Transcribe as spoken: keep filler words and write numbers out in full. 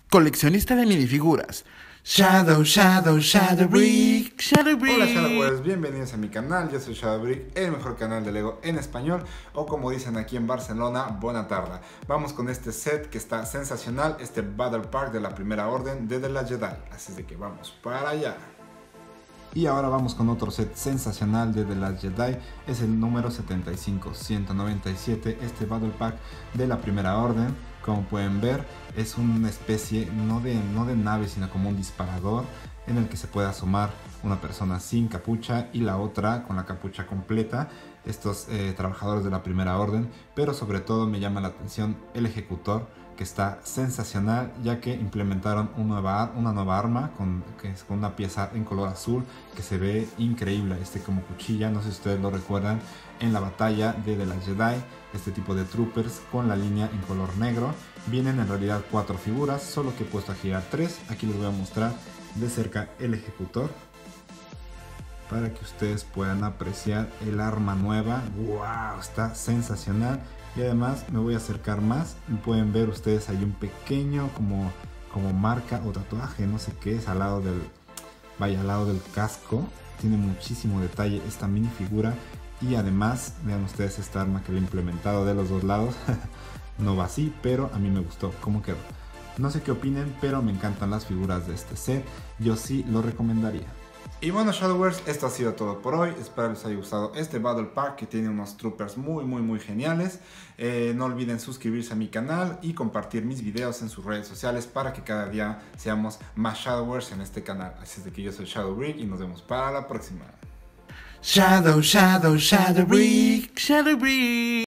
coleccionista de minifiguras. Shadow, Shadow, Shadowbrick, Shadowbrick. Hola Shadowers, bienvenidos a mi canal, yo soy Shadowbrick, el mejor canal de Lego en español, o como dicen aquí en Barcelona, bona tarda. Vamos con este set que está sensacional, este Battle Pack de la Primera Orden de The Last Jedi, así de que vamos para allá. Y ahora vamos con otro set sensacional de The Last Jedi, es el número setenta y cinco ciento noventa y siete, este Battle Pack de la Primera Orden. Como pueden ver, es una especie no de, no de nave, sino como un disparador en el que se puede asomar una persona sin capucha y la otra con la capucha completa. Estos eh, trabajadores de la Primera Orden, pero sobre todo me llama la atención el ejecutor, que está sensacional, ya que implementaron una nueva, una nueva arma con, que es con una pieza en color azul que se ve increíble, este como cuchilla. No sé si ustedes lo recuerdan en la batalla de The Last Jedi, este tipo de troopers con la línea en color negro. Vienen en realidad cuatro figuras, solo que he puesto a girar tres. Aquí les voy a mostrar de cerca el ejecutor para que ustedes puedan apreciar el arma nueva. ¡Wow! Está sensacional. Y además me voy a acercar más y pueden ver ustedes hay un pequeño como, como marca o tatuaje, no sé qué es, al lado del, vaya, al lado del casco. Tiene muchísimo detalle esta minifigura. Y además, vean ustedes esta arma que le he implementado de los dos lados. No va así, pero a mí me gustó cómo quedó. No sé qué opinen, pero me encantan las figuras de este set. Yo sí lo recomendaría. Y bueno Shadowers, esto ha sido todo por hoy. Espero les haya gustado este Battle Pack que tiene unos troopers muy muy muy geniales. eh, No olviden suscribirse a mi canal y compartir mis videos en sus redes sociales para que cada día seamos más Shadowers en este canal. Así es de que yo soy Shadowbrick y nos vemos para la próxima. Shadow, Shadow, Shadowbrick, Shadowbrick.